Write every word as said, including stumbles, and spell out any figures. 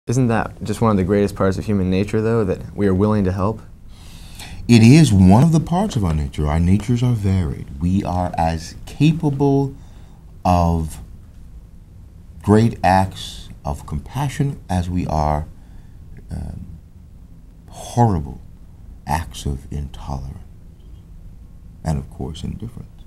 Isn't that just one of the greatest parts of human nature, though, that we are willing to help? It is one of the parts of our nature. Our natures are varied. We are as capable of great acts of compassion as we are um, horrible acts of intolerance and, of course, indifference.